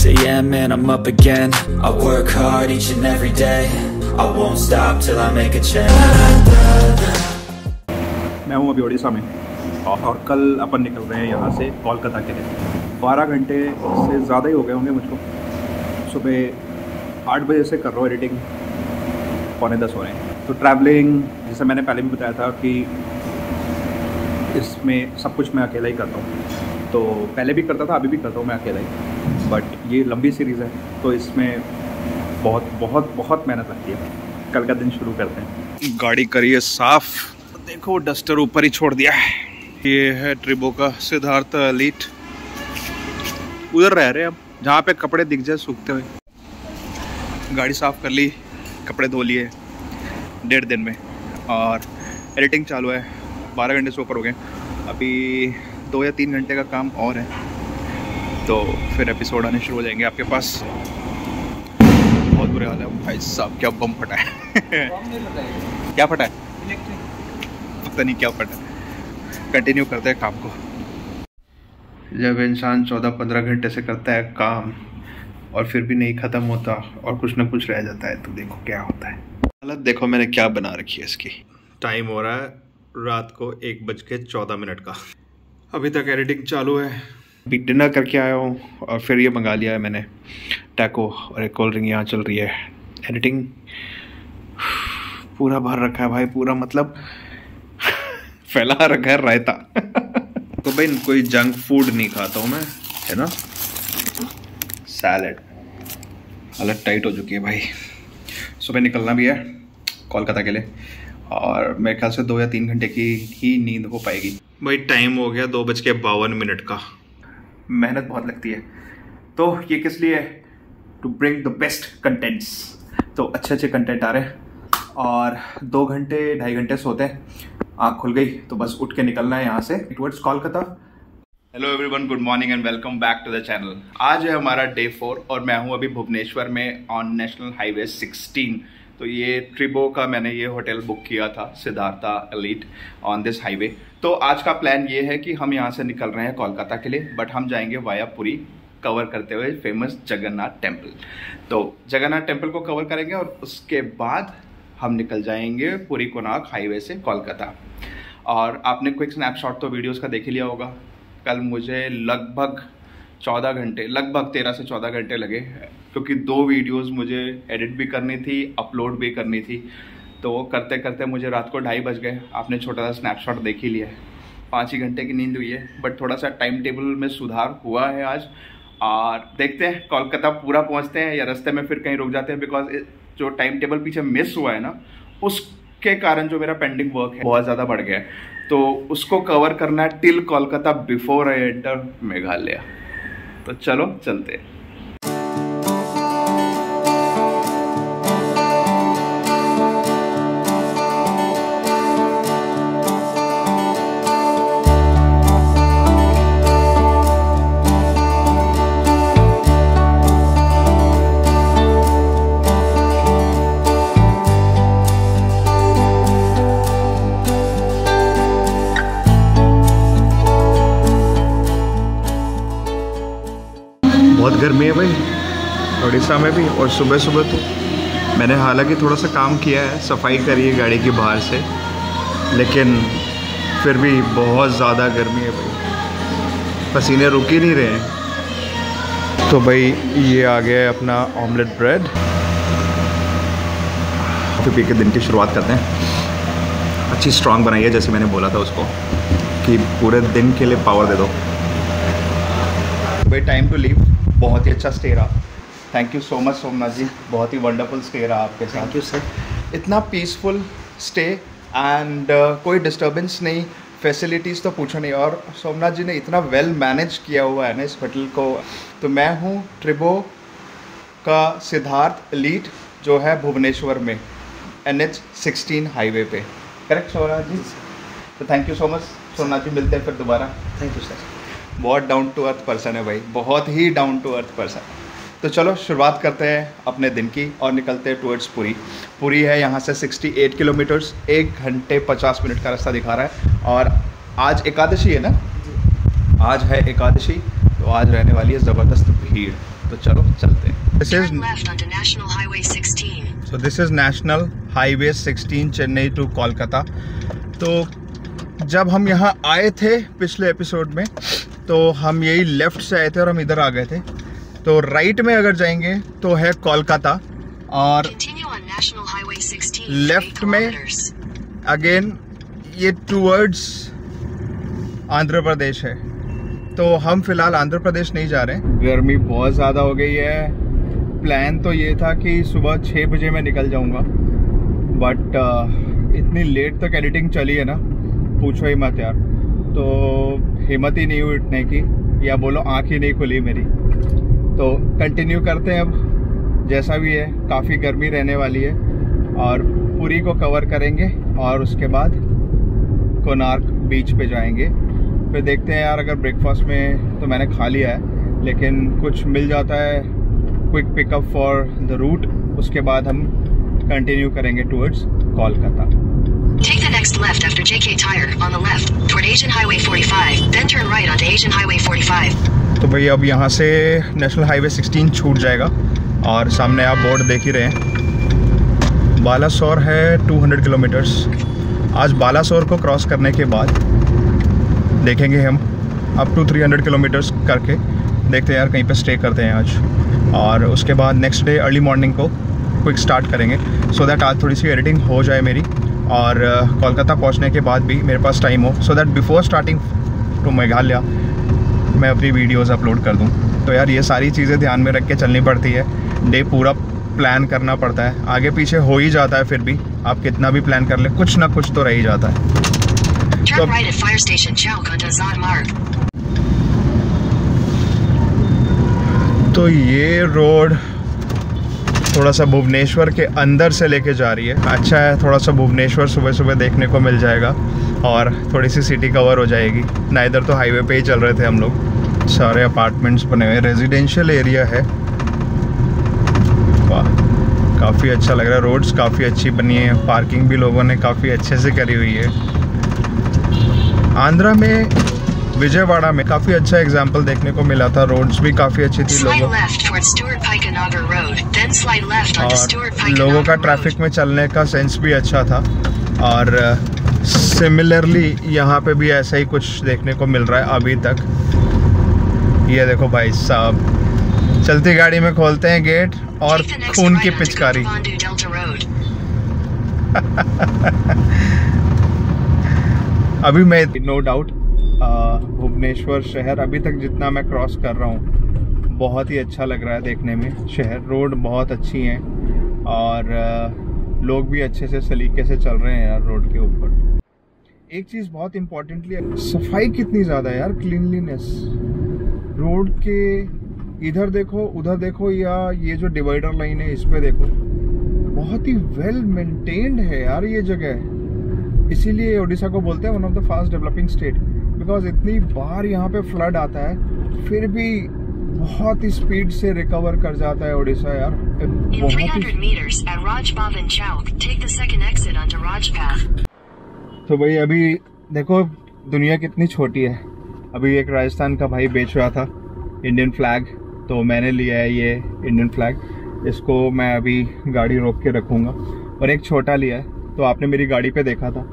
6 AM and I'm up again. I work hard each and every day. I won't stop till I make a change. मैं हूँ अभी उड़ीसा में और कल अपन निकल रहे हैं यहाँ से कोलकाता के लिए। 12 घंटे से ज़्यादा ही हो गए होंगे मुझको। सुबह 8 बजे से कर रहा हूँ एडिटिंग, 9:45 हो रहे हैं। तो ट्रैवलिंग, जैसे मैंने पहले भी बताया था कि इसमें सब कुछ मैं अकेला ही करता हूँ। तो पहले भी करता था, अभी भी करता हूँ मैं अकेला ही। बट ये लंबी सीरीज़ है तो इसमें बहुत बहुत बहुत मेहनत लगती है। कल का दिन शुरू करते हैं। गाड़ी करिए साफ़, देखो डस्टर ऊपर ही छोड़ दिया है। ये है ट्रिबो का सिद्धार्थ एलीट। उधर रह रहे हैं अब, जहाँ पे कपड़े दिख जाए सूखते हुए। गाड़ी साफ़ कर ली, कपड़े धो लिए 1.5 दिन में, और एडिटिंग चालू है। 12 घंटे से ऊपर हो गए। अभी 2 या 3 घंटे का काम और है, तो फिर एपिसोड आने शुरू हो जाएंगे आपके पास। बहुत बुरे हाल है भाई साहब, क्या बम फटा है। क्या फटा है? पता नहीं क्या फटा है। कंटिन्यू करते हैं काम को। जब इंसान 14-15 घंटे से करता है काम और फिर भी नहीं ख़त्म होता और कुछ ना कुछ रह जाता है, तो देखो क्या होता है। हालत देखो मैंने क्या बना रखी है इसकी। टाइम हो रहा है रात को 1:14 का। अभी तक एडिटिंग चालू है। अभी डिनर करके आया हूँ और फिर ये मंगा लिया है मैंने टैको, और एक कोल्ड ड्रिंक यहाँ चल रही है। एडिटिंग पूरा भर रखा है भाई, पूरा मतलब फैला रखा है रायता। तो भाई कोई जंक फूड नहीं खाता हूँ मैं, है ना। सैलड। हालत टाइट हो चुकी है भाई। सुबह निकलना भी है कोलकाता के लिए, और मेरे ख्याल से 2 या 3 घंटे की ही नींद हो पाएगी। भाई टाइम हो गया 2:52 का। मेहनत बहुत लगती है, तो ये किस लिए? To bring the best contents. तो अच्छे कंटेंट आ रहे हैं, और 2 घंटे 2.5 घंटे सोते हैं। आँख खुल गई तो बस उठ के निकलना है यहाँ से towards Kolkata. Hello everyone, good morning and welcome back to the channel. आज है हमारा डे 4 और मैं हूँ अभी भुवनेश्वर में ऑन नेशनल हाईवे 16। तो ये ट्रिबो का मैंने ये होटल बुक किया था, Siddharth Elite on this highway. तो आज का प्लान ये है कि हम यहाँ से निकल रहे हैं कोलकाता के लिए, बट हम जाएंगे वाया पुरी, कवर करते हुए फेमस जगन्नाथ टेम्पल। तो जगन्नाथ टेम्पल को कवर करेंगे और उसके बाद हम निकल जाएंगे पुरी कोणार्क हाईवे से कोलकाता। और आपने क्विक स्नैपशॉट तो वीडियोस का देख ही लिया होगा। कल मुझे लगभग 14 घंटे, लगभग 13 से 14 घंटे लगे, क्योंकि 2 वीडियोस मुझे एडिट भी करनी थी, अपलोड भी करनी थी। तो वो करते करते मुझे रात को 2:30 बज गए। आपने छोटा सा स्नैपशॉट देख ही लिया है। 5 ही घंटे की नींद हुई है, बट थोड़ा सा टाइम टेबल में सुधार हुआ है आज। और देखते हैं कोलकाता पूरा पहुंचते हैं या रास्ते में फिर कहीं रुक जाते हैं, बिकॉज जो टाइम टेबल पीछे मिस हुआ है ना, उसके कारण जो मेरा पेंडिंग वर्क है बहुत ज़्यादा बढ़ गया है। तो उसको कवर करना है till Kolkata before I enter Meghalaya. तो चलो चलते हैं। बहुत गर्मी है भाई उड़ीसा में भी, और सुबह सुबह तो मैंने हालांकि थोड़ा सा काम किया है, सफाई करी है गाड़ी की बाहर से, लेकिन फिर भी बहुत ज़्यादा गर्मी है भाई, पसीने रुक ही नहीं रहे हैं। तो भाई ये आ गया है अपना ऑमलेट ब्रेड। कॉफ़ी पी के दिन की शुरुआत करते हैं। अच्छी स्ट्रॉन्ग बनाई है, जैसे मैंने बोला था उसको कि पूरे दिन के लिए पावर दे दो भाई। Time to leave. बहुत ही अच्छा स्टे रहा। Thank you so much Somnath ji, बहुत ही वंडरफुल स्टे रहा आपके साथ। Thank you sir. इतना पीसफुल स्टे एंड कोई डिस्टर्बेंस नहीं, फैसिलिटीज़ तो पूछो नहीं, और सोमनाथ जी ने इतना वेल मैनेज किया हुआ है ना इस होटल को। तो मैं हूँ ट्रिबो का सिद्धार्थ एलीट, जो है भुवनेश्वर में NH 16 हाईवे पे। करेक्ट सोमनाथ जी? तो thank you so much Somnath ji, मिलते हैं फिर दोबारा। Thank you sir. बहुत डाउन टू अर्थ पर्सन है भाई, बहुत ही डाउन टू अर्थ पर्सन। तो चलो शुरुआत करते हैं अपने दिन की और निकलते हैं टुवर्ड्स पुरी। पुरी है यहाँ से 68 किलोमीटर्स, 1 घंटे 50 मिनट का रास्ता दिखा रहा है। और आज एकादशी है ना, आज है एकादशी, तो आज रहने वाली है ज़बरदस्त भीड़। तो चलो चलते हैं। This is National Highway 16 Chennai to Kolkata. तो जब हम यहाँ आए थे पिछले एपिसोड में तो हम यही लेफ्ट से आए थे और हम इधर आ गए थे। तो राइट में अगर जाएंगे तो है कोलकाता और लेफ्ट में अगेन ये टूवर्ड्स आंध्र प्रदेश है। तो हम फिलहाल आंध्र प्रदेश नहीं जा रहे हैं। गर्मी बहुत ज़्यादा हो गई है। प्लान तो ये था कि सुबह 6 बजे मैं निकल जाऊंगा, बट इतनी लेट तक एडिटिंग चली है ना, पूछो ही मत यार। तो हिम्मत ही नहीं हुई उठने की, या बोलो आँख ही नहीं खुली मेरी। तो कंटिन्यू करते हैं अब, जैसा भी है। काफ़ी गर्मी रहने वाली है और पुरी को कवर करेंगे और उसके बाद कोणार्क बीच पे जाएंगे। फिर देखते हैं यार, अगर ब्रेकफास्ट में तो मैंने खा लिया है, लेकिन कुछ मिल जाता है quick pickup for the route, उसके बाद हम कंटिन्यू करेंगे towards Kolkata. Take the next left after JK Tire on the left toward Asian Highway 45, then turn right onto Asian Highway 45. तो भैया अब यहाँ से नेशनल हाईवे 16 छूट जाएगा और सामने आप बोर्ड देख ही रहे हैं। बालासोर है 200 किलोमीटर्स। आज बालासोर को क्रॉस करने के बाद देखेंगे हम अप टू 300 किलोमीटर्स करके, देखते हैं यार कहीं पे स्टे करते हैं आज। और उसके बाद नेक्स्ट डे अर्ली मॉर्निंग को क्विक स्टार्ट करेंगे, सो दैट आज थोड़ी सी एडिटिंग हो जाए मेरी और कोलकाता पहुंचने के बाद भी मेरे पास टाइम हो, so that before starting to Meghalaya मैं अपनी वीडियोस अपलोड कर दूं। तो यार ये सारी चीज़ें ध्यान में रख के चलनी पड़ती है। डे पूरा प्लान करना पड़ता है, आगे पीछे हो ही जाता है, फिर भी आप कितना भी प्लान कर ले कुछ ना कुछ तो रह ही जाता है। तो ये रोड थोड़ा सा भुवनेश्वर के अंदर से लेके जा रही है। अच्छा है, थोड़ा सा भुवनेश्वर सुबह सुबह देखने को मिल जाएगा और थोड़ी सी सिटी कवर हो जाएगी ना। इधर तो हाईवे पे ही चल रहे थे हम लोग। सारे अपार्टमेंट्स बने हुए, रेजिडेंशियल एरिया है। वाह, काफ़ी अच्छा लग रहा है। रोड्स काफ़ी अच्छी बनी है, पार्किंग भी लोगों ने काफ़ी अच्छे से करी हुई है। आंध्रा में विजयवाड़ा में काफ़ी अच्छा एग्जाम्पल देखने को मिला था। रोड्स भी काफ़ी अच्छी थी, लोगों का ट्रैफिक में चलने का सेंस भी अच्छा था। और सिमिलरली यहाँ पे भी ऐसा ही कुछ देखने को मिल रहा है अभी तक। ये देखो भाई साहब, चलती गाड़ी में खोलते हैं गेट और खून की पिचकारी। अभी मैं नो डाउट भुवनेश्वर शहर अभी तक जितना मैं क्रॉस कर रहा हूँ बहुत ही अच्छा लग रहा है देखने में। शहर रोड बहुत अच्छी हैं और लोग भी अच्छे से सलीके से चल रहे हैं यार रोड के ऊपर। एक चीज़ बहुत इम्पोर्टेंटली, सफाई कितनी ज़्यादा है यार, क्लीनलीनेस। रोड के इधर देखो उधर देखो, या ये जो डिवाइडर लाइन है इस पे देखो, बहुत ही वेल मेंटेन्ड है यार ये जगह। इसीलिए उड़ीसा को बोलते हैं one of the fast developing state, because इतनी बार यहाँ पे फ्लड आता है फिर भी बहुत ही स्पीड से रिकवर कर जाता है उड़ीसा यार। तो भाई अभी देखो दुनिया कितनी छोटी है। अभी एक राजस्थान का भाई बेच रहा था इंडियन फ्लैग, तो मैंने लिया है ये इंडियन फ्लैग। इसको मैं अभी गाड़ी रोक के रखूँगा। और एक छोटा लिया है, तो आपने मेरी गाड़ी पे देखा था।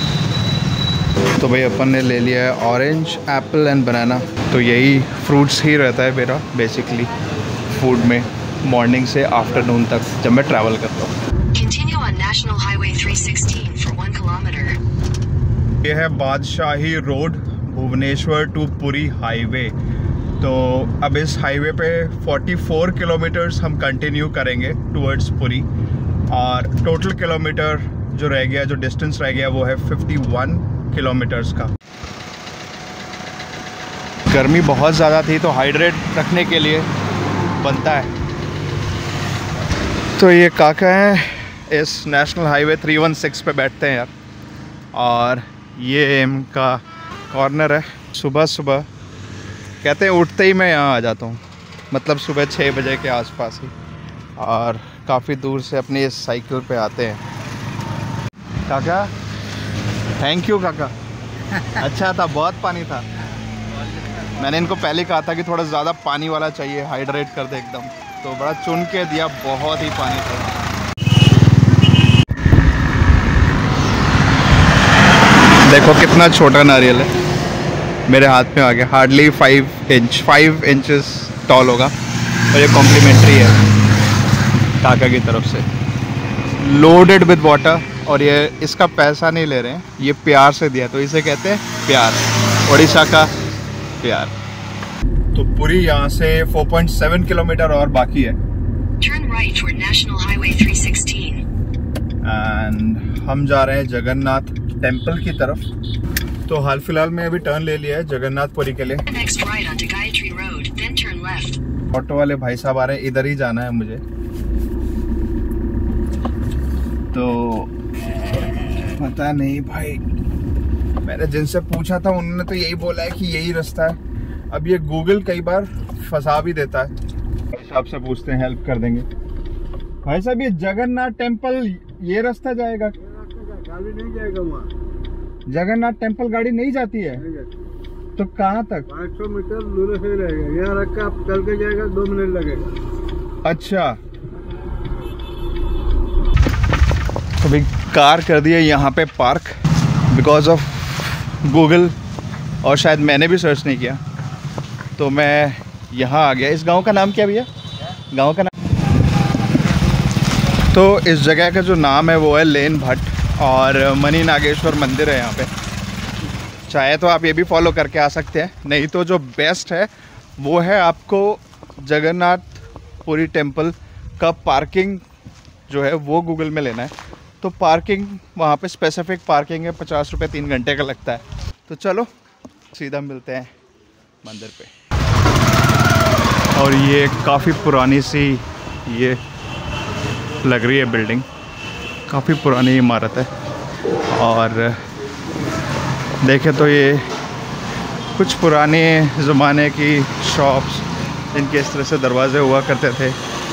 तो भाई अपन ने ले लिया है ऑरेंज, एप्पल एंड बनाना। तो यही फ्रूट्स ही रहता है मेरा बेसिकली फूड में, मॉर्निंग से आफ्टरनून तक जब मैं ट्रैवल करता हूँ। ये है Badshahi Road, Bhubaneswar to Puri highway. तो अब इस हाईवे पे 44 किलोमीटर्स हम कंटिन्यू करेंगे टुवर्ड्स पुरी, और टोटल किलोमीटर जो रह गया, जो डिस्टेंस रह गया वो है 51 किलोमीटर्स का। गर्मी बहुत ज़्यादा थी तो हाइड्रेट रखने के लिए बनता है। तो ये काका है इस नेशनल हाईवे 316 पे बैठते हैं यार, और ये इनका कॉर्नर है। सुबह सुबह कहते हैं उठते ही मैं यहाँ आ जाता हूँ, मतलब सुबह 6 बजे के आसपास ही, और काफ़ी दूर से अपनी इस साइकिल पे आते हैं। काका थैंक यू काका, अच्छा था, बहुत पानी था। मैंने इनको पहले कहा था कि थोड़ा ज़्यादा पानी वाला चाहिए, हाइड्रेट कर दे एकदम, तो बड़ा चुन के दिया, बहुत ही पानी था। देखो कितना छोटा नारियल है, मेरे हाथ में आ गया, हार्डली 5 इंचेस टॉल होगा, और ये कॉम्प्लीमेंट्री है काका की तरफ से, लोडेड विद वाटर, और ये इसका पैसा नहीं ले रहे हैं, ये प्यार से दिया, तो इसे कहते हैं प्यार, उड़ीसा का प्यार। तो पूरी यहाँ से 4.7 किलोमीटर और बाकी है। Turn right toward National Highway 316. And हम जा रहे हैं जगन्नाथ टेम्पल की तरफ। तो हाल फिलहाल में अभी टर्न ले लिया है जगन्नाथपुरी के लिए। Next right onto Gayatri Road, then turn left. Auto वाले भाई साहब आ रहे हैं, इधर ही जाना है मुझे, तो पता नहीं भाई, मैंने जिनसे पूछा था उन्होंने तो यही बोला है कि यही रास्ता है। अब ये गूगल कई बार फंसा भी देता है। भाई साहब से पूछते हैं, हेल्प कर देंगे। भाई साहब ये जगन्नाथ टेम्पल ये रास्ता जाएगा? गाड़ी नहीं जाएगा वहाँ, जगन्नाथ टेम्पल गाड़ी नहीं जाती है, तो कहाँ तक? 500 मीटर दूर से रहेगा, यहाँ रख के आप चल के जाएगा, 2 मिनट लगेगा। अच्छा, तो भाई कार कर दिया यहाँ पे पार्क बिकॉज ऑफ गूगल, और शायद मैंने भी सर्च नहीं किया, तो मैं यहाँ आ गया। इस गांव का नाम क्या भैया? गांव का नाम, तो इस जगह का जो नाम है वो है लेन भट्ट, और मणि नागेश्वर मंदिर है यहाँ पे। चाहे तो आप ये भी फॉलो करके आ सकते हैं, नहीं तो जो बेस्ट है वो है आपको जगन्नाथपुरी टेम्पल का पार्किंग जो है वो गूगल में लेना है। तो पार्किंग वहाँ पे स्पेसिफिक पार्किंग है, 50 रुपये 3 घंटे का लगता है। तो चलो सीधा मिलते हैं मंदिर पे। और ये काफ़ी पुरानी सी ये लग रही है बिल्डिंग, काफ़ी पुरानी इमारत है, और देखें तो ये कुछ पुराने ज़माने की शॉप्स, इनके इस तरह से दरवाजे हुआ करते थे,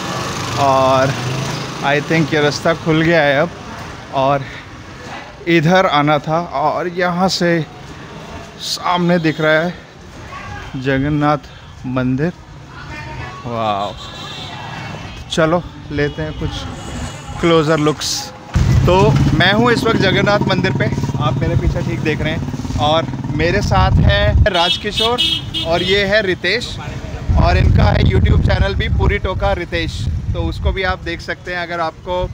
और आई थिंक ये रास्ता खुल गया है अब, और इधर आना था, और यहाँ से सामने दिख रहा है जगन्नाथ मंदिर। वाह, चलो लेते हैं कुछ क्लोज़र लुक्स। तो मैं हूँ इस वक्त जगन्नाथ मंदिर पे, आप मेरे पीछे ठीक देख रहे हैं, और मेरे साथ है राजकिशोर, और ये है रितेश, और इनका है YouTube चैनल भी पूरी टोका रितेश, तो उसको भी आप देख सकते हैं अगर आपको।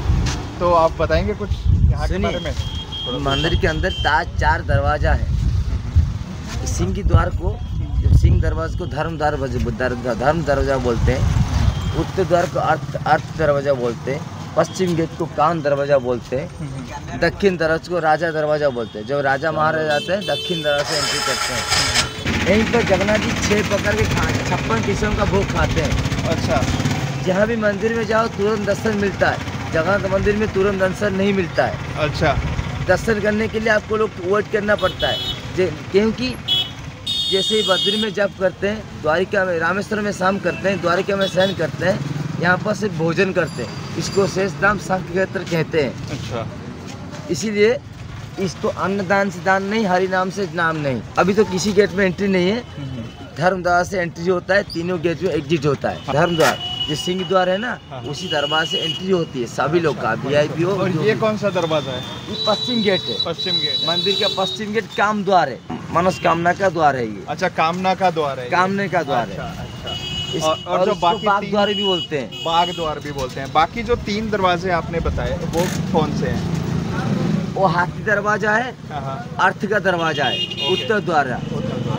तो आप बताएंगे कुछ यहाँ के बारे में? मंदिर के अंदर 4 दरवाजा है। सिंह की द्वार को, जब सिंह दरवाजे को धर्म दरवाजा बोलते हैं, उत्तर द्वार को अर्थ दरवाजा बोलते हैं, पश्चिम गेट को कान दरवाजा बोलते हैं, दक्षिण दरवाजे को राजा दरवाजा बोलते हैं। जब राजा महाराजा आते हैं दक्षिण दरवाजे से एंट्री करते हैं। यहीं पर जगन्नाथ जी 6 प्रकार के 56 किस्म का भोग खाते हैं। अच्छा, जहाँ भी मंदिर में जाओ तुरंत दर्शन मिलता है, जगन्नाथ मंदिर में तुरंत दर्शन नहीं मिलता है। अच्छा, दर्शन करने के लिए आपको लोग वेट करना पड़ता है, क्योंकि जैसे ही बद्री में जप करते हैं, द्वारिका में, रामेश्वर में शाम करते हैं, द्वारिका में शयन करते हैं, यहाँ पर सिर्फ भोजन करते हैं। इसको शेषधाम संकीर्तन कहते हैं। अच्छा, इसीलिए इसको अन्नदान से दान नहीं, हरि नाम से नाम नहीं। अभी तो किसी गेट में एंट्री नहीं है, धर्म द्वार से एंट्री होता है, तीनों गेट में एग्जिट होता है। धर्म द्वार जो सिंह द्वार है ना, उसी दरवाजे से एंट्री होती है सभी लोग का, VIP हो। और ये कौन सा दरवाजा है? ये पश्चिम गेट है। पश्चिम गेट, मंदिर का पश्चिम गेट काम द्वार है, मनोकामना का द्वार है ये। अच्छा, कामना का द्वार है, कामने का द्वार अच्छा, है। अच्छा। और जो बाकी बाग द्वार भी बोलते हैं, बाग द्वार भी बोलते हैं। बाकी जो 3 दरवाजे आपने बताए वो कौन से हैं? वो हाथी दरवाजा है, अर्थ का दरवाजा है, उत्तर द्वार है।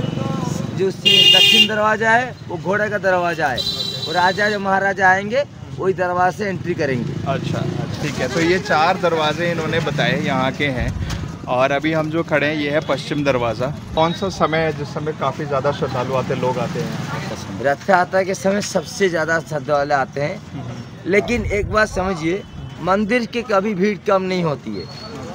जो दक्षिण दरवाजा है वो घोड़े का दरवाजा है, और राजा जो महाराजा आएंगे वही दरवाजे से एंट्री करेंगे। अच्छा, ठीक है। तो ये 4 दरवाजे इन्होंने बताए यहाँ के हैं, और अभी हम जो खड़े हैं ये है पश्चिम दरवाज़ा। कौन सा समय है जिस समय काफ़ी ज़्यादा श्रद्धालु आते, लोग आते हैं? रथ यात्रा के समय सबसे ज़्यादा श्रद्धालु आते हैं, लेकिन एक बात समझिए, मंदिर की कभी भीड़ कम नहीं होती है,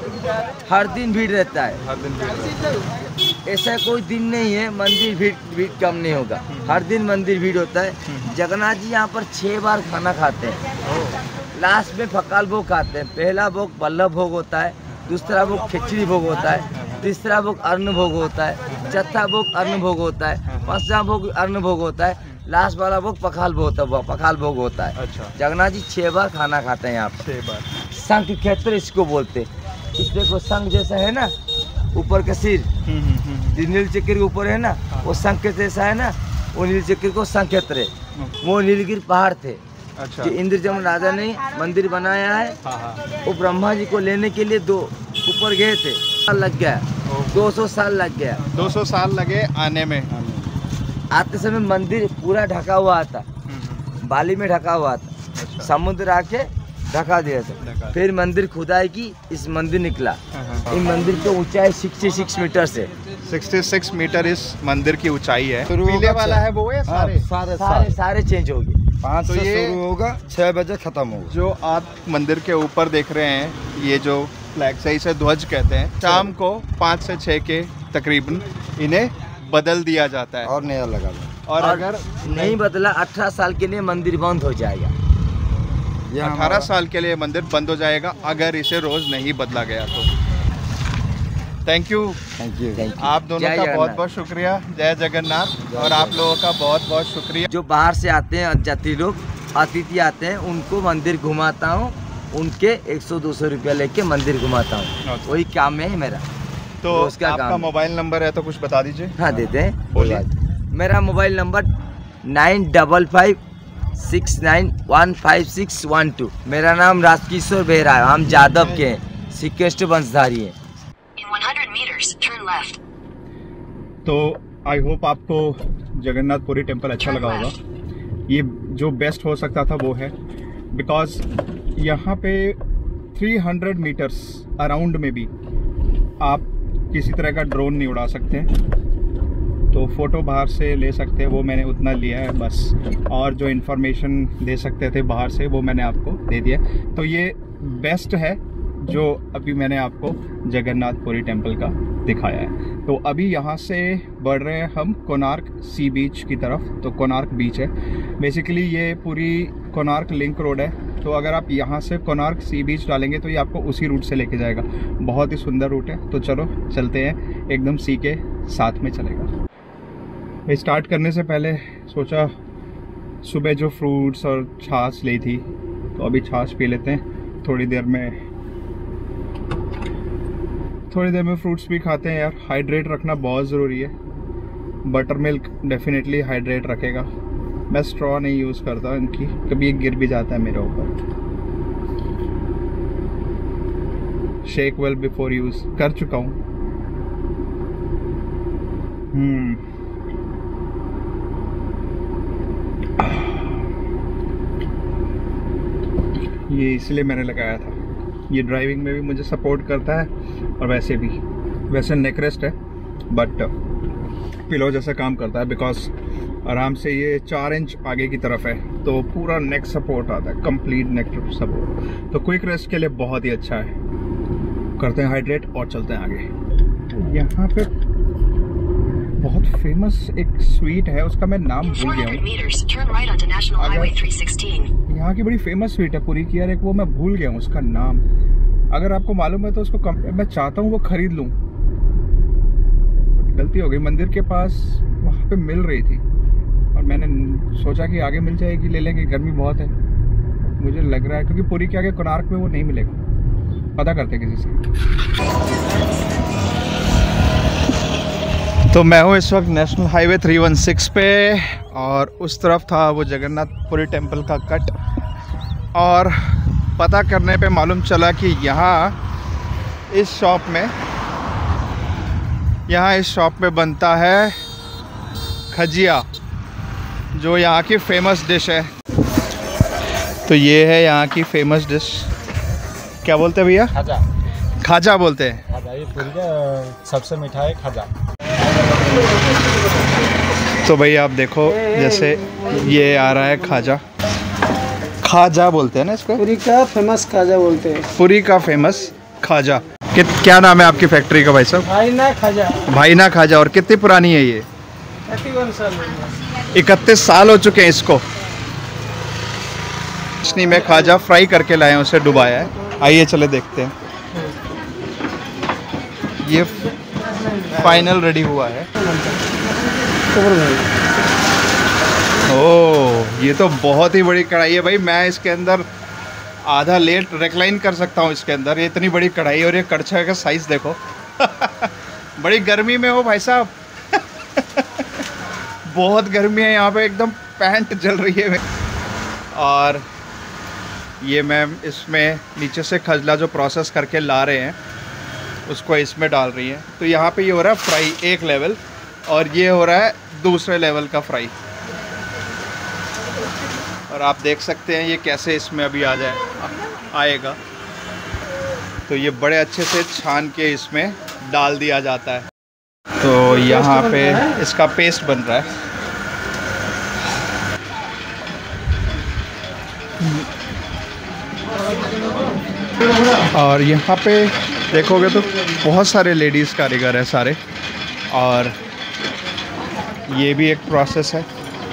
हर दिन भीड़ रहता है। हर दिन भीड़ रहता है। ऐसा कोई दिन नहीं है मंदिर भीड़ कम नहीं होगा, हर दिन मंदिर भीड़ होता है। जगन्नाथ जी यहाँ पर 6 बार खाना खाते हैं। लास्ट में फकाल भोग खाते हैं। पहला भोग बल्लभ भोग होता है, दूसरा भोग खिचड़ी भोग होता है, तीसरा भोग अन्न भोग होता है, चौथा भोग अन्न भोग होता है, पांचवा भोग अन्न भोग होता है, लास्ट वाला भोग पखाल भोग होता है। अच्छा। जगन्नाथ जी 6 बार खाना खाते हैं यहाँ पर। 6 बार। शंख क्षेत्र इसको बोलते हैं। इस देखो शंख जैसा है ना, ऊपर का सिर जो नील चक्र के ऊपर है ना, वो शंख के जैसा है ना, वो नील चक्र को शंख क्षेत्र है। वो नीलगिरी पहाड़ थे। अच्छा। जो इंद्रजमन राजा ने मंदिर बनाया है। वो ब्रह्मा जी को लेने के लिए ऊपर गए थे, साल लग गया, 200 साल लग गया। 200 साल लगे आने में। आते समय मंदिर पूरा ढका हुआ था, बाली में ढका हुआ था। अच्छा। समुद्र आके ढका दिया था। फिर मंदिर खुदाई की, इस मंदिर निकला। इन मंदिर की ऊंचाई 66 मीटर से 66 मीटर इस मंदिर की ऊंचाई है। पीले वाला है वो है सारे चेंज हो गए। 5 तो से ये शुरू होगा, 6 बजे खत्म होगा। जो आप मंदिर के ऊपर देख रहे हैं, ये जो फ्लैग सही से ध्वज कहते हैं, शाम को 5 से 6 के तकरीबन इन्हें बदल दिया जाता है। और नया लगा और अगर नहीं बदला 18 साल के लिए मंदिर बंद हो जाएगा। 18 साल के लिए मंदिर बंद हो जाएगा अगर इसे रोज नहीं बदला गया तो। थैंक यू आप दोनों का बहुत बहुत शुक्रिया। जय जगन्नाथ। और आप लोगों का बहुत बहुत शुक्रिया। जो बाहर से आते हैं यात्री लोग, अतिथि आते हैं, उनको मंदिर घुमाता हूँ। उनके 100-200 रुपया लेके मंदिर घुमाता हूँ। वही काम है मेरा। तो आपका मोबाइल नंबर है तो कुछ बता दीजिए। हाँ देते हैं। बोलिए। मेरा मोबाइल नंबर 9556915612। मेरा नाम राजकिशोर बेहरा है। हम जादव के हैं, सिक्केस्ट वंशधारी हैं। In 100 meters, turn left. तो आई होप आपको जगन्नाथपुरी टेम्पल अच्छा लगा होगा। ये जो बेस्ट हो सकता था वो है, बिकॉज यहाँ पे 300 मीटर्स अराउंड में भी आप किसी तरह का ड्रोन नहीं उड़ा सकते। तो फ़ोटो बाहर से ले सकते हैं, वो मैंने उतना लिया है बस। और जो इन्फॉर्मेशन दे सकते थे बाहर से वो मैंने आपको दे दिया। तो ये बेस्ट है जो अभी मैंने आपको जगन्नाथपुरी टेम्पल का दिखाया है। तो अभी यहाँ से बढ़ रहे हैं हम कोणार्क सी बीच की तरफ। तो कोणार्क बीच है बेसिकली, ये पूरी कोणार्क लिंक रोड है। तो अगर आप यहाँ से कोणार्क सी बीच डालेंगे तो ये आपको उसी रूट से लेके जाएगा। बहुत ही सुंदर रूट है। तो चलो चलते हैं, एकदम सी के साथ में चलेगा। भाई स्टार्ट करने से पहले सोचा सुबह जो फ्रूट्स और छाछ ली थी, तो अभी छाछ पी लेते हैं। थोड़ी देर में फ्रूट्स भी खाते हैं यार। हाइड्रेट रखना बहुत ज़रूरी है। बटर मिल्क डेफिनेटली हाइड्रेट रखेगा। मैं स्ट्रॉ नहीं यूज़ करता इनकी, कभी एक गिर भी जाता है मेरे ऊपर। शेक वेल बिफोर यूज़ कर चुका हूँ। ये इसलिए मैंने लगाया था। ये ड्राइविंग में भी मुझे सपोर्ट करता है और वैसे भी। वैसे नेक रेस्ट है बट पिलो जैसा काम करता है, बिकॉज आराम से ये 4 इंच आगे की तरफ है तो पूरा नेक सपोर्ट आता है, कंप्लीट नेक सपोर्ट। तो क्विक रेस्ट के लिए बहुत ही अच्छा है। करते हैं हाइड्रेट और चलते हैं आगे। यहाँ पे बहुत फेमस एक स्वीट है, उसका मैं नाम In भूल गया 400 हूँ। meters, turn right onto National Highway 316. यहाँ की बड़ी फेमस स्वीट है पुरी की यार, एक वो मैं भूल गया हूँ उसका नाम। अगर आपको मालूम है तो उसको मैं चाहता हूँ वो खरीद लूँ। गलती हो गई, मंदिर के पास वहाँ पे मिल रही थी और मैंने सोचा कि आगे मिल जाएगी, ले लेंगे। गर्मी बहुत है मुझे लग रहा है, क्योंकि पुरी के आगे कोणार्क में वो नहीं मिलेगा। पता करते किसी से। तो मैं हूँ इस वक्त नेशनल हाईवे 316 पे और उस तरफ था वो जगन्नाथपुरी टेम्पल का कट। और पता करने पे मालूम चला कि यहाँ इस शॉप में बनता है खजिया, जो यहाँ की फेमस डिश है। तो ये है यहाँ की फेमस डिश। क्या बोलते हैं भैया? खाजा। खाजा बोलते हैं। खाजा ये पुरी का सबसे मीठा है खाजा। तो भैया आप देखो, जैसे ये आ रहा है खाजा। खाजा बोलते हैं ना इसको? पुरी का फेमस खाजा बोलते हैं। पुरी का फेमस खाजा। क्या नाम है आपकी फैक्ट्री का भाई साहब? भाईना खाजा। और कितनी पुरानी है ये? 31 साल। 31 साल हो चुके हैं इसको। चटनी में खाजा फ्राई करके लाए हैं, उसे डुबाया है। आइए चले देखते हैं। ये फाइनल रेडी हुआ है। ओह, ये तो बहुत ही बड़ी कढ़ाई है भाई। मैं इसके अंदर आधा लेट रिक्लाइन कर सकता हूँ इसके अंदर। ये इतनी बड़ी कढ़ाई और ये कड़छा का साइज़ देखो। बड़ी गर्मी में हो भाई साहब। बहुत गर्मी है यहाँ पे, एकदम पैंट जल रही है। और ये मैम इसमें नीचे से खजला जो प्रोसेस करके ला रहे हैं उसको इसमें डाल रही हैं। तो यहाँ पे ये हो रहा है फ्राई एक लेवल, और ये हो रहा है दूसरे लेवल का फ्राई। और आप देख सकते हैं ये कैसे इसमें अभी आएगा। तो ये बड़े अच्छे से छान के इसमें डाल दिया जाता है। तो यहाँ पे इसका पेस्ट बन रहा है। और यहाँ पे देखोगे तो बहुत सारे लेडीज़ कारीगर हैं सारे। और ये भी एक प्रोसेस है।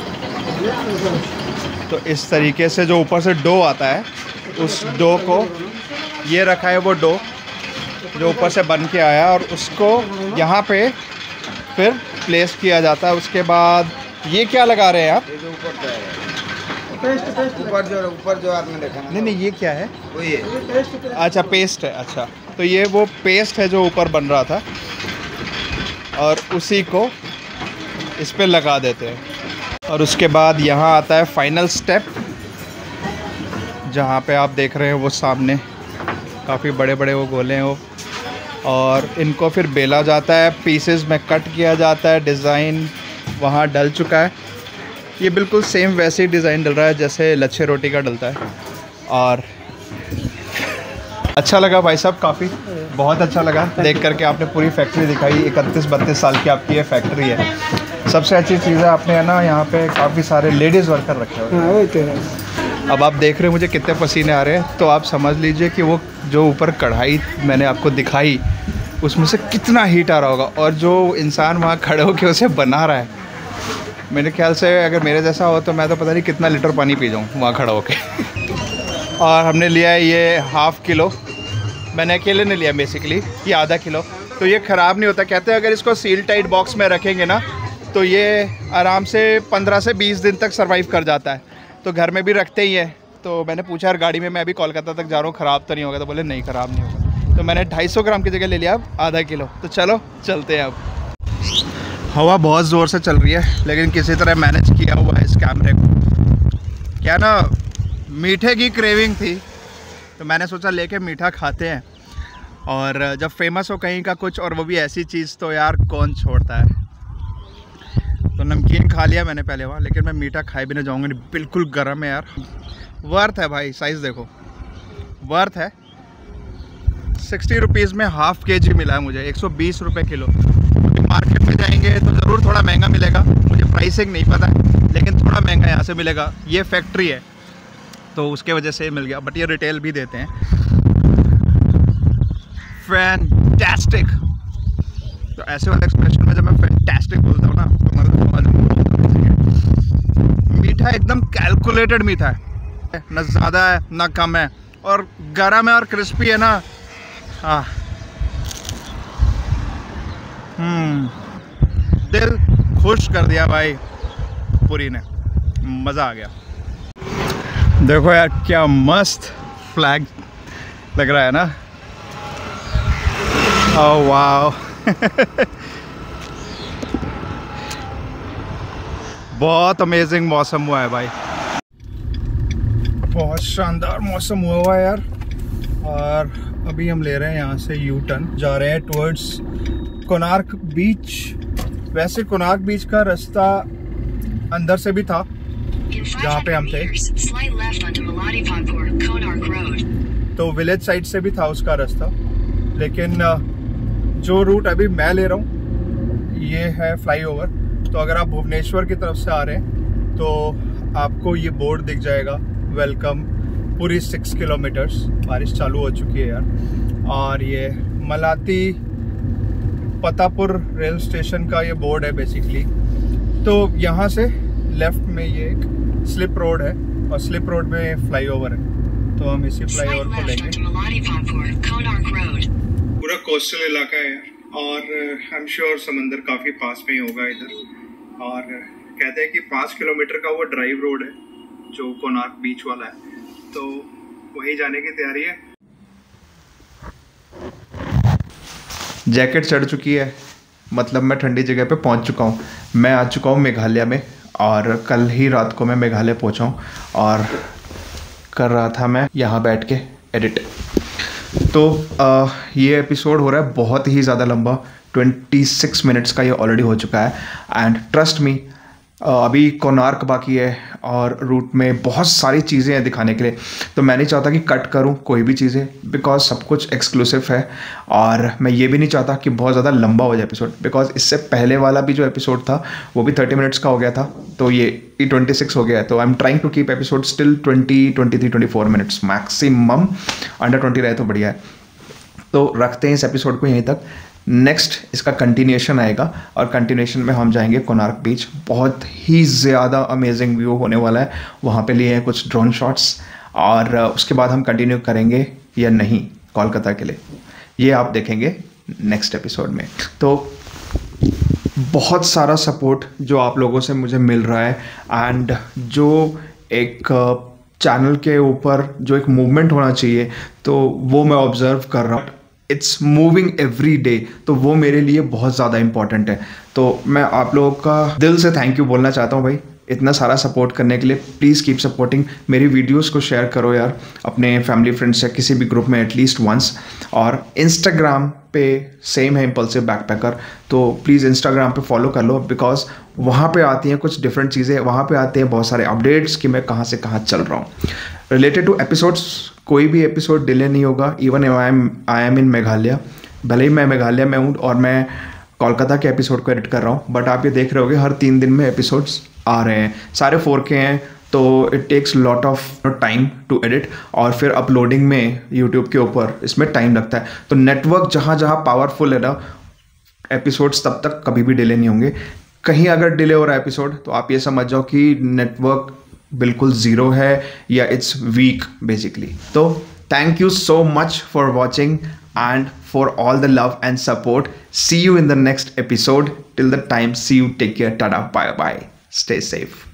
तो इस तरीके से जो ऊपर से डो आता है, उस डो को ये रखा है, वो डो जो ऊपर से बन के आया, और उसको यहाँ पे फिर प्लेस किया जाता है। उसके बाद ये क्या लगा रहे हैं आप? ऊपर जो आपने देखा ना, नहीं ये क्या है? वो ये अच्छा पेस्ट है। अच्छा, तो ये वो पेस्ट है जो ऊपर बन रहा था, और उसी को इस पे लगा देते हैं। और उसके बाद यहाँ आता है फाइनल स्टेप, जहाँ पे आप देख रहे हैं वो सामने काफ़ी बड़े बड़े वो गोले हैं वो। और इनको फिर बेला जाता है, पीसेस में कट किया जाता है। डिज़ाइन वहाँ डल चुका है। ये बिल्कुल सेम वैसे ही डिज़ाइन डल रहा है जैसे लच्छे रोटी का डलता है। और अच्छा लगा भाई साहब, काफ़ी बहुत अच्छा लगा देख करके। आपने पूरी फैक्ट्री दिखाई। 31-32 साल की आपकी ये फैक्ट्री है। सबसे अच्छी चीज़ है आपने है ना यहाँ पे काफ़ी सारे लेडीज़ वर्कर रखे हुए हैं। अब आप देख रहे हैं मुझे कितने पसीने आ रहे हैं, तो आप समझ लीजिए कि वो जो ऊपर कढ़ाई मैंने आपको दिखाई उसमें से कितना हीट आ रहा होगा। और जो इंसान वहाँ खड़े होकर उसे बना रहा है, मेरे ख्याल से अगर मेरे जैसा हो तो मैं तो पता नहीं कितना लीटर पानी पी जाऊँ वहाँ खड़ा होकर। और हमने लिया है ये ½ किलो। मैंने अकेले ने लिया बेसिकली, ये आधा किलो। तो ये ख़राब नहीं होता। कहते हैं अगर इसको सील टाइट बॉक्स में रखेंगे ना तो ये आराम से 15 से 20 दिन तक सर्वाइव कर जाता है। तो घर में भी रखते ही है। तो मैंने पूछा यार गाड़ी में मैं अभी कोलकाता तक जा रहा हूँ, ख़राब तो नहीं होगा? तो बोले नहीं ख़राब नहीं होगा। तो मैंने 250 ग्राम की जगह ले लिया अब आधा किलो। तो चलो चलते हैं। अब हवा बहुत ज़ोर से चल रही है, लेकिन किसी तरह मैनेज किया हुआ है इस कैमरे को। क्या ना, मीठे की क्रेविंग थी तो मैंने सोचा लेके मीठा खाते हैं। और जब फेमस हो कहीं का कुछ, और वो भी ऐसी चीज़, तो यार कौन छोड़ता है। तो नमकीन खा लिया मैंने पहले वहाँ, लेकिन मैं मीठा खाए भी नहीं जाऊँगा। बिल्कुल गर्म है यार। वर्थ है भाई, साइज़ देखो, वर्थ है। 60 रुपीज़ में ½ kg मिला है मुझे, 120 रुपये किलो। अभी मार्केट में जाएंगे तो ज़रूर थोड़ा महंगा मिलेगा, मुझे प्राइसिंग नहीं पता है, लेकिन थोड़ा महंगा यहाँ से मिलेगा। ये फैक्ट्री है तो उसके वजह से मिल गया, बट ये रिटेल भी देते हैं। फैंटास्टिक। तो ऐसे वाले एक्सप्रेशन में जब मैं फैंटास्टिक बोलता हूँ ना तो मतलब मीठा एकदम कैलकुलेटेड मीठा है, ना ज़्यादा है ना कम है, और गर्म है और क्रिस्पी है ना। हाँ, दिल खुश कर दिया भाई पूरी ने, मज़ा आ गया। देखो यार क्या मस्त फ्लैग लग रहा है ना। ओह वाह। बहुत अमेजिंग मौसम हुआ है भाई, बहुत शानदार मौसम हुआ है यार। और अभी हम ले रहे हैं यहाँ से यू टर्न, जा रहे हैं टुवर्ड्स कोणार्क बीच। वैसे कोणार्क बीच का रास्ता अंदर से भी था जहाँ पे हम थे, तो विलेज साइड से भी था उसका रास्ता। लेकिन जो रूट अभी मैं ले रहा हूँ ये है फ्लाईओवर। तो अगर आप भुवनेश्वर की तरफ से आ रहे हैं तो आपको ये बोर्ड दिख जाएगा, वेलकम पूरी 6 किलोमीटर्स। बारिश चालू हो चुकी है यार। और ये मलाती पतापुर रेल स्टेशन का ये बोर्ड है बेसिकली। तो यहाँ से लेफ्ट में ये एक स्लिप रोड है, और स्लिप रोड में फ्लाईओवर है। तो हम इसी फ्लाईओवर को लेंगे। पूरा कोस्टल इलाका है यार। और आई एम श्योर समंदर काफ़ी पास में ही होगा इधर। और कहते हैं कि 5 किलोमीटर का वो ड्राइव रोड है जो कोणार्क बीच वाला है, तो वहीं जाने की तैयारी है। जैकेट चढ़ चुकी है, मतलब मैं ठंडी जगह पे पहुंच चुका हूँ। मैं आ चुका हूँ मेघालय में और कल ही रात को मैं मेघालय पहुंचा हूँ और कर रहा था मैं यहाँ बैठ के एडिट। तो ये एपिसोड हो रहा है बहुत ही ज़्यादा लंबा, 26 मिनट्स का ये ऑलरेडी हो चुका है। एंड ट्रस्ट मी, अभी कोणार्क बाकी है और रूट में बहुत सारी चीज़ें हैं दिखाने के लिए, तो मैं नहीं चाहता कि कट करूं कोई भी चीज़ें, बिकॉज सब कुछ एक्सक्लूसिव है। और मैं ये भी नहीं चाहता कि बहुत ज़्यादा लंबा हो जाए एपिसोड, बिकॉज इससे पहले वाला भी जो एपिसोड था वो भी 30 मिनट्स का हो गया था, तो ये 26 हो गया है। तो I am trying to keep episode still 20, 23, 24 minutes maximum. Under 20 रहे तो बढ़िया है। तो रखते हैं इस एपिसोड को यहीं तक। नेक्स्ट इसका कंटिन्यूएशन आएगा और कंटिन्यूएशन में हम जाएंगे कोणार्क बीच। बहुत ही ज़्यादा अमेजिंग व्यू होने वाला है, वहाँ पे लिए हैं कुछ ड्रोन शॉट्स, और उसके बाद हम कंटिन्यू करेंगे या नहीं कोलकाता के लिए, ये आप देखेंगे नेक्स्ट एपिसोड में। तो बहुत सारा सपोर्ट जो आप लोगों से मुझे मिल रहा है, एंड जो एक चैनल के ऊपर जो एक मूवमेंट होना चाहिए, तो वो मैं ऑब्जर्व कर रहा हूँ। इट्स मूविंग एवरी डे, तो वो मेरे लिए बहुत ज़्यादा इंपॉर्टेंट है। तो मैं आप लोगों का दिल से थैंक यू बोलना चाहता हूँ भाई, इतना सारा सपोर्ट करने के लिए। Please keep supporting. मेरी वीडियोस को शेयर करो यार अपने फैमिली फ्रेंड्स या किसी भी ग्रुप में एटलीस्ट वंस। और इंस्टाग्राम पे सेम है इम्पल्सिव बैकपैकर, तो प्लीज़ इंस्टाग्राम पे फॉलो कर लो, बिकॉज वहाँ पे आती हैं कुछ डिफरेंट चीज़ें, वहाँ पे आते हैं बहुत सारे अपडेट्स कि मैं कहाँ से कहाँ चल रहा हूँ रिलेटेड टू एपिसोड्स। कोई भी एपिसोड डिले नहीं होगा, even I am in Meghalaya. भले ही मैं मेघालय में हूँ और मैं कोलकाता के एपिसोड को एडिट कर रहा हूँ, बट आप ये देख रहे होगे हर 3 दिन में एपिसोड्स आ रहे हैं। सारे 4K हैं, तो it takes lot of time to edit, और फिर अपलोडिंग में यूट्यूब के ऊपर इसमें टाइम लगता है। तो नेटवर्क जहाँ जहाँ पावरफुल है ना, एपिसोड्स तब तक कभी भी डिले नहीं होंगे। कहीं अगर डिले हो रहा है एपिसोड, तो आप ये समझ जाओ कि नेटवर्क बिल्कुल ज़ीरो है या इट्स वीक बेसिकली। तो thank you so much for watching and for all the love and support. See you in the next episode. Till the time, see you, take care, tada, bye bye, stay safe.